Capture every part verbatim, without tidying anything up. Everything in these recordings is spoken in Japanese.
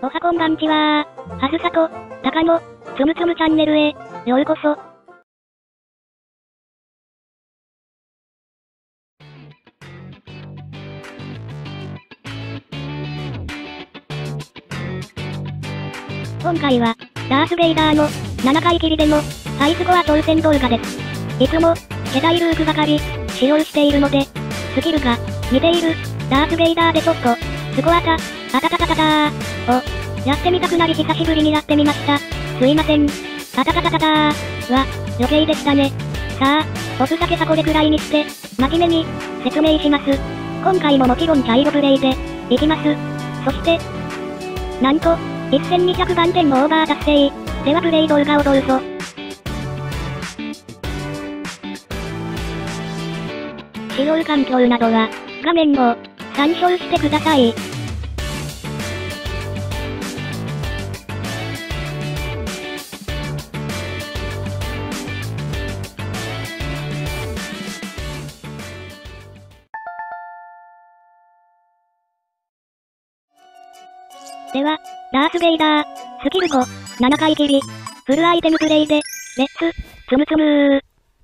おはこんばんちはー。はずさと、たかの、つむつむチャンネルへ、ようこそ。今回は、ダース・ベイダーの、ななかい切りでの、ハイスコア挑戦動画です。いつも、世代ループばかり、使用しているので、スキルが、似ている、ダース・ベイダーでちょっと、スコアタ、あたたたたたー、を、やってみたくなり久しぶりにやってみました。すいません。あたたたたたー、は、余計でしたね。さあ、ボスだけさこれくらいにして、真面目に、説明します。今回ももちろんチャイルドプレイで、いきます。そして、なんと、せんにひゃくばんてんのオーバー達成。ではプレイ動画をどうぞ。使用環境などは、画面を、参照してください。では、ダース・ベイダー、スキルご、ななかい切り、フルアイテムプレイで、レッツ、つむつむー。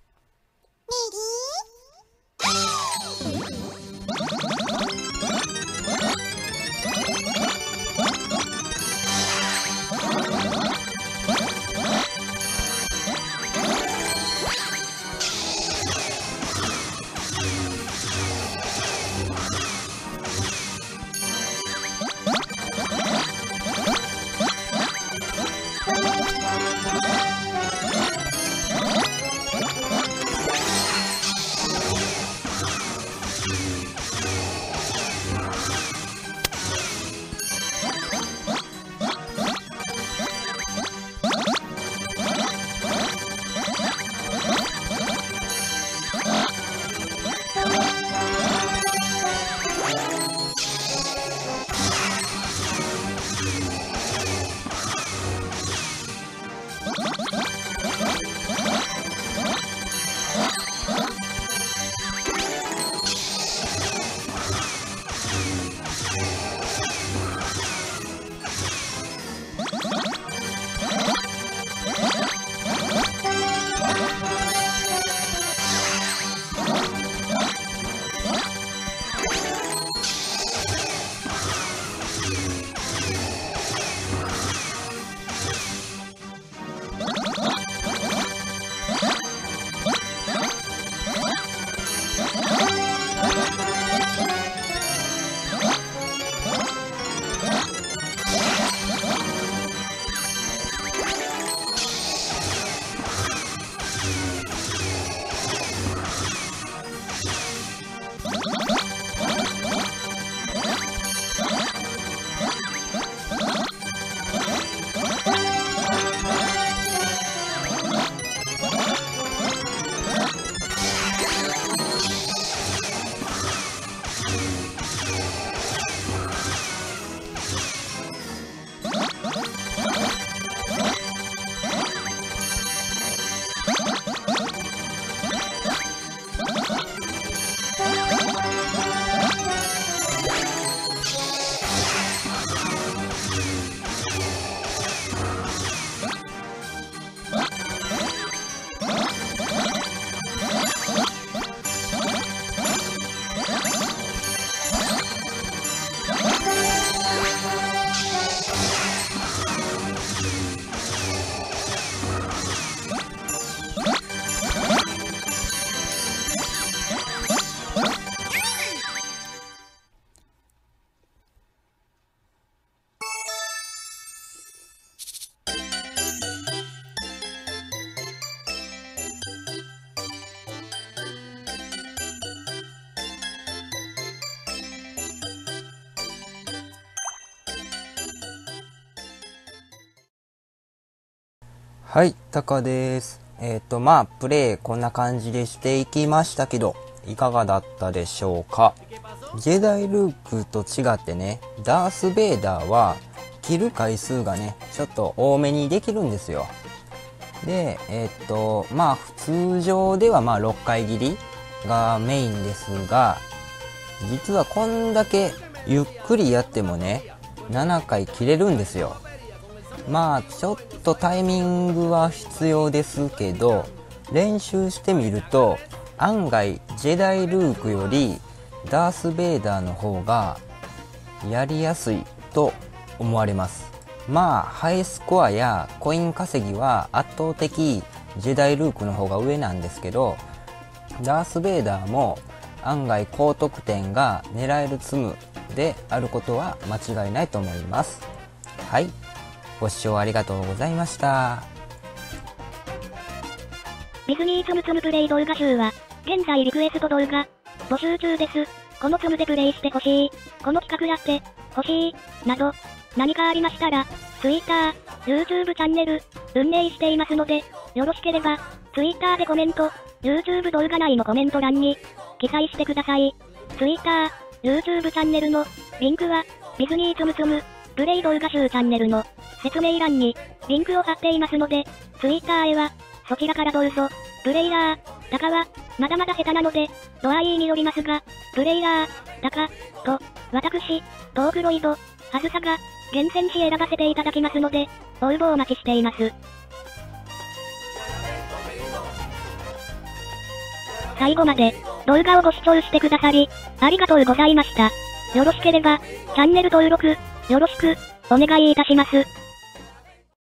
はい、タカです。えっと、まあ、プレイこんな感じでしていきましたけど、いかがだったでしょうか。ジェダイループと違ってね、ダース・ベイダーは、切る回数がね、ちょっと多めにできるんですよ。で、えっと、まあ、通常ではまあ、ろっかい切りがメインですが、実はこんだけゆっくりやってもね、 ななかい切れるんですよ。まあちょっとタイミングは必要ですけど、練習してみると案外ジェダイルークよりダース・ベイダーの方がやりやすいと思われます。まあハイスコアやコイン稼ぎは圧倒的ジェダイルークの方が上なんですけど、ダース・ベイダーも案外高得点が狙えるツムであることは間違いないと思います。はい、ご視聴ありがとうございました。 ディズニーツムツムプレイ動画集は現在リクエスト動画募集中です。このツムでプレイしてほしい、この企画やってほしいなど何かありましたら Twitter、YouTube チャンネル運営していますので、よろしければ Twitter でコメント、YouTube 動画内のコメント欄に記載してください。Twitter、YouTube チャンネルのリンクはディズニーツムツムプレイ動画集チャンネルの説明欄にリンクを貼っていますので、Twitter へはそちらからどうぞ。プレイヤー、タカはまだまだ下手なので度合いによりますが、プレイヤー、タカと私、トークロイド、ハズサが厳選し選ばせていただきますので、応募お待ちしています。最後まで動画をご視聴してくださりありがとうございました。よろしければチャンネル登録よろしくお願いいたします。